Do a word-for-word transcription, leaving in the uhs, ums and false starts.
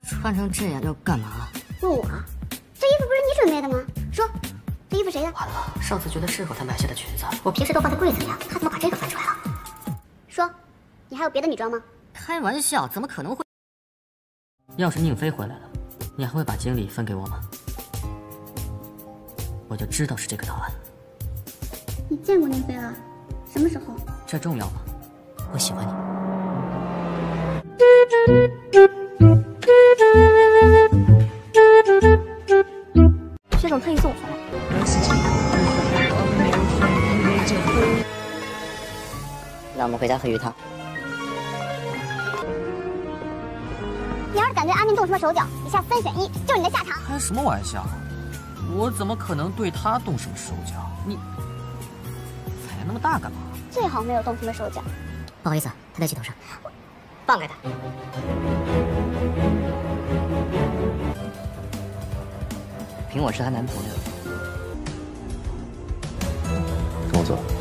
穿成这样要干嘛？ 问我？这衣服不是你准备的吗？说，这衣服谁的？ 完了，上次觉得适合她买下的裙子，我平时都放在柜子里啊，她怎么把这个翻出来了？ 说，你还有别的女装吗？ 开玩笑，怎么可能会？要是宁飞回来了，你还会把经理分给我吗？我就知道是这个答案。 你见过宁飞了？什么时候？ 这重要吗？我喜欢你。 薛总特意送我回来。 那我们回家喝鱼汤。 你要是敢对阿明动什么手脚，以下三选一，就是你的下场。 开什么玩笑？我怎么可能对他动什么手脚？你踩那么大干嘛？ 最好没有动什么手脚。 不好意思，他在气头上，放开他。凭我是她男朋友。 跟我走。